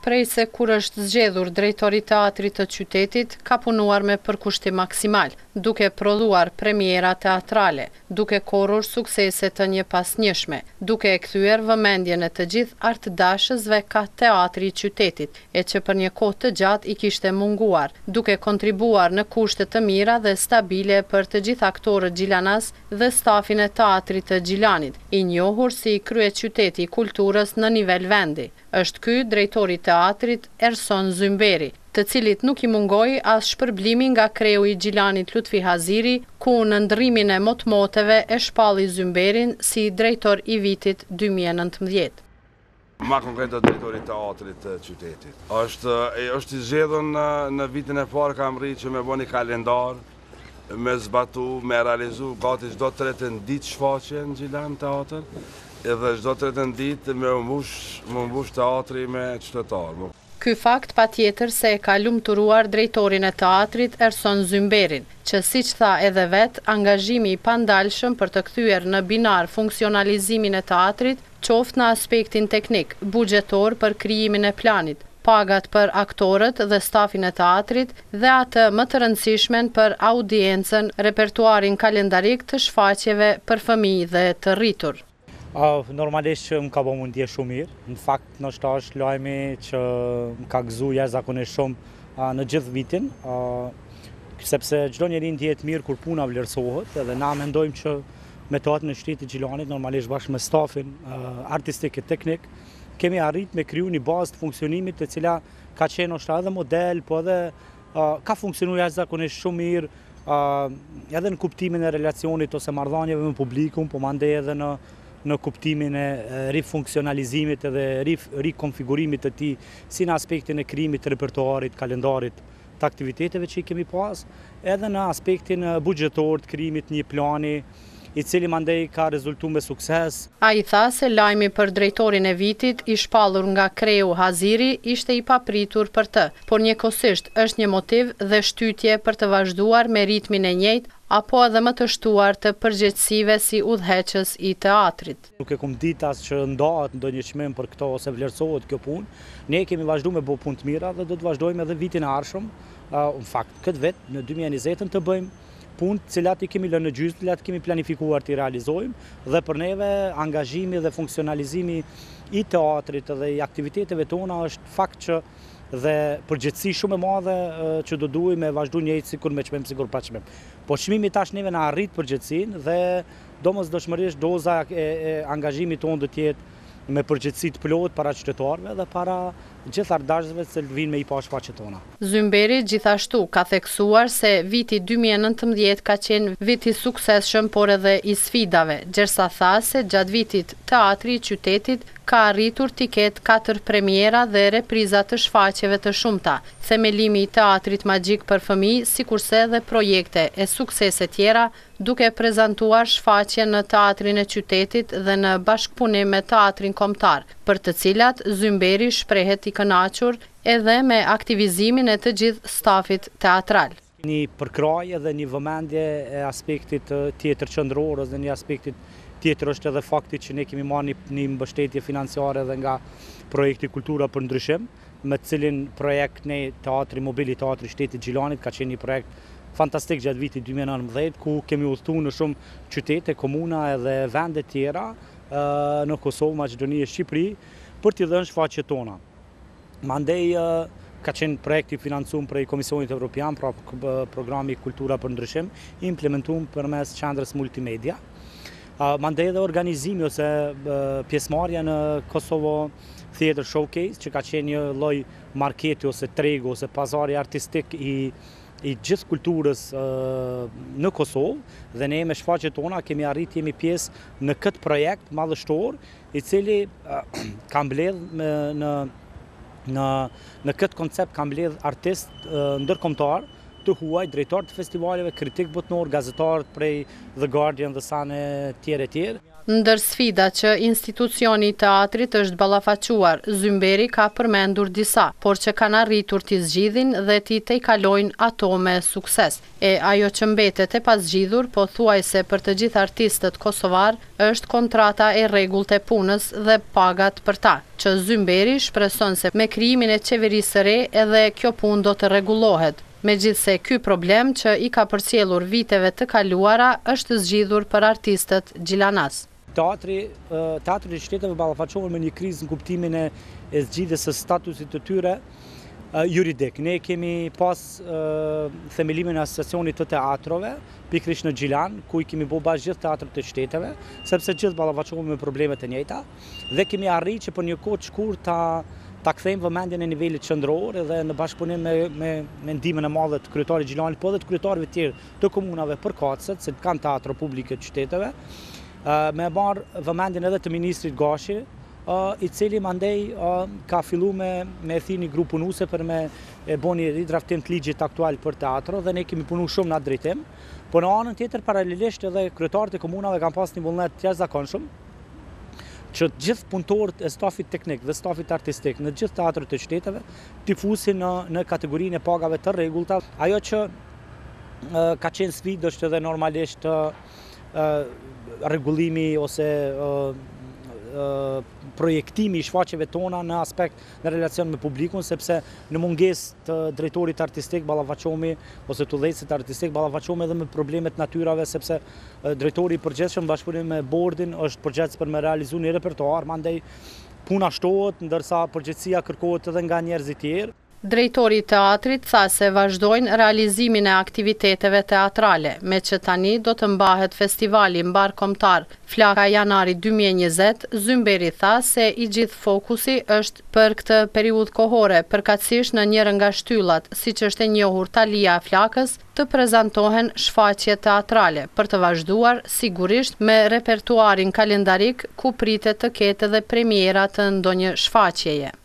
Prej se kur është zgjedhur drejtori i teatrit të qytetit, ka punuar me përkushtim maksimal, duke prodhuar premiera teatrale, duke korrur suksese të njepasnjeshme, duke e kthyer vëmendjen e të gjithë artdashësve ka teatri i qytetit, e që për një kohë të gjatë i kishte munguar, duke kontribuar në kushte të mira dhe stabile për të gjithë aktorët gjilanas dhe stafin e teatrit të Gjilanit, i njohur si kryeqyteti i kulturës në nivel vendi. Është ky drejtori i teatrit Erson Zymberi, të cilit nuk i mungoi as shpërblimi nga kreu i Gjilanit Lutfi Haziri, ku në ndrrimin e motmoteve e shpalli Zymberin si drejtor i vitit 2019. Ma konkret drejtori i teatrit të qytetit. Është i zgjedhur në vitin e parë kam rritë që me bëni kalendar, me zbatu, me realizu gati çdo të tretën ditë shfaqje në Gjilan teatr, edhe çdo të tretën ditë me mbush teatri me qytetarë. Ky fakt patjetër se e ka lumturuar drejtorin e teatrit Erson Zymberin, që siç tha edhe vet, angazhimi i pandalshëm për të kthyer në binar funksionalizimin e teatrit, qoftë në aspektin teknik, buxhetor për krijimin e planit, pagat për aktorët dhe stafin e teatrit dhe atë më të rëndësishmen për audiencën, repertuarin kalendarik të shfaqjeve për fëmijë dhe të rritur. Normalisht që më ka bo mundje shumë mirë, në fakt nështë është lajmi që më ka gëzu jashtëzakonisht shumë në gjithë vitin, sepse çdo njeri ndjehet mirë kur puna vlerësohet, edhe na mendojmë që me teatrin e Shtetit të Gjilanit, normalisht bashkë me stafin artistik e teknik, kemi arrit me kriju një bazë të funksionimit e cila ka qenë është edhe model, po edhe ka funksionuar jashtëzakonisht shumë mirë, edhe në kuptimin e relacionit ose marrëdhënieve me publikun, po mandej edhe në kuptimin e rifunksionalizimit edhe rikonfigurimit të tij, si në aspektin e krijimit të repertoarit, kalendarit të aktiviteteve që i kemi pas, edhe në aspektin buxhetor të krijimit një plani i cili mandej ka rezultuar me sukses. Ai tha se lajmi për drejtorin e vitit i shpallur nga kreu Haziri ishte i papritur për të, por njëkohësisht është një motiv dhe shtytje për të vazhduar me ritmin e njëjtë apo edhe më të shtuar të përgjegjësive si udhëheqës i teatrit. Nuk e kum ditë as që ndahet ndonjë çmim për këto ose vlerësohet kjo punë. Ne kemi vazhduar me bëu punë të mira dhe do të vazhdojmë edhe vitin e ardhshëm. Në fakt, këtë vit në 2020 të bëjmë punë të cilat i kemi lënë në gjysmë, të cilat kemi planifikuar të realizojmë dhe për neve angazhimi dhe funksionalizimi i teatrit dhe i aktiviteteve tona është fakt që dhe përgjithësi shumë e madhe që do duhet me vazhdu njëjtë sikur me çmim, sikur pa çmim. Po çmimi tash neve na arrit përgjithësinë dhe domosdoshmërisht doza e angazhimit tonë do të jetë me përgjithësi të plot para qytetarëve dhe para gjithë ardashësve që vinë me i pa shfaqjet tona. Zymberi gjithashtu ka theksuar se viti 2019 ka qenë viti suksesshëm por edhe i sfidave, gjersa tha se gjatë vitit teatri i qytetit ka arritur t'i ketë 4 premiera dhe repriza të shfaqjeve të shumta, themelimi i teatrit magjik për fëmijë, sikurse edhe projekte e suksese tjera, duke prezantuar shfaqje në teatrin e qytetit dhe në bashkëpunim me teatrin kombëtar, për të cilat Zymberi shprehet i kënaqur edhe me aktivizimin e të gjithë stafit teatral. Një përkrajje dhe një vëmendje e aspektit tjetër qendror dhe një aspektit tjetër është edhe fakti që ne kemi marrë një mbështetje financiare dhe nga projekti Kultura për Ndryshim, me cilin projekt ne Teatri Mobil i Teatrit të Shtetit të Gjilanit ka qenë një projekt fantastik gjatë vitit 2019, ku kemi udhëtuar në shumë qytete, komuna edhe vende tjera në Kosovë, Maqedoni e Shqipëri për t'i dhënë shfaqjet tona. Mandej ka qenë projekti financuar prej Komisionit Evropian, pra programi Kultura për Ndryshim, implementuar përmes qendrës multimedia. Mandej edhe organizimi ose pjesëmarrja në Kosovo Theatre Showcase, që ka qenë një lloj marketi ose tregu ose pazari artistik i gjithë kulturës në Kosovë dhe ne me shfaqjet tona kemi arritë jemi pjesë në këtë projekt madhështor i cili ka mbledh në këtë koncept ka mbledh artist ndërkombëtar të huaj, drejtar të festivaleve, kritik botnor, gazetarët prej The Guardian dhe Sun e tjerë. Ndër sfida që institucioni i teatrit është ballafaquar, Zymberi ka përmendur disa, por që kanë arritur t'i zgjidhin dhe t'i tejkalojnë ato me sukses. E ajo që mbetet e pazgjidhur, pothuajse për të gjithë artistët kosovar, është kontrata e rregullt e punës dhe pagat për ta, që Zymberi shpreson se me krijimin e qeverisë së re edhe kjo punë do të rregullohet. Megjithse ky problem që i ka përcjellur viteve të kaluara është zgjidhur për artistët gjilanas. Teatri i qyteteve ballafaqohen me një krizë në kuptimin e zgjidhjes së statusit të tyre juridik. Ne kemi pas themelimin e asociacionit të teatrove, pikërisht në Gjilan, ku i kemi bërë bashkë gjithë teatrët të qyteteve, sepse gjithë ballafaqohen me problemet e njëjta dhe kemi arritur që për një kohë të shkurtë ta kthejmë vëmendjen e nivelit qendror dhe në bashkëpunim me ndihmën e madhe të kryetarit Gjilanit, po edhe të kryetarëve të tjerë të komunave përkatëse, se kanë teatro publike të qyteteve, me marrë vëmendjen edhe të ministrit Gashi, i cili mandej ka filluar me thirrë një grup punuese për me bënë një ridraftim të ligjit aktual për teatro dhe ne kemi punuar shumë në atë drejtim. Po në anën tjetër paralelisht edhe kryetarët e komunave kanë pas një vullnet të jashtëzakonshëm që gjithë punëtorët e stafit teknik dhe stafit artistik në gjithë teatrët të qyteteve t'i fusin në kategorinë e pagave të rregullta. Ajo që ka qenë sfidë është edhe normalisht rregullimi ose projektimi i shfaqjeve tona në aspekt në relacion me publikun, sepse në mungesë të drejtorit artistik ballafaqohemi ose të udhëheqësit artistik ballafaqohemi edhe me problemet natyrave, sepse drejtori i përgjithshëm bashkëpunim me bordin është përgjegjës për me realizuar një repertoar, mandej puna shtohet ndërsa përgjegjësia kërkohet edhe nga njerëzit tjerë. Drejtori i teatrit tha se vazhdojnë realizimin e aktiviteteve teatrale, me që tani do të mbahet festivali mbarkombëtar Flaka janari 2020, Zymberi tha se i gjithë fokusi është për këtë periudhë kohore, përkatësisht në njërin nga shtyllat, siç është e njohur Talia e Flakës, të prezantohen shfaqje teatrale, për të vazhduar sigurisht me repertuarin kalendarik ku pritet të ketë edhe premiera të ndonjë shfaqjeje.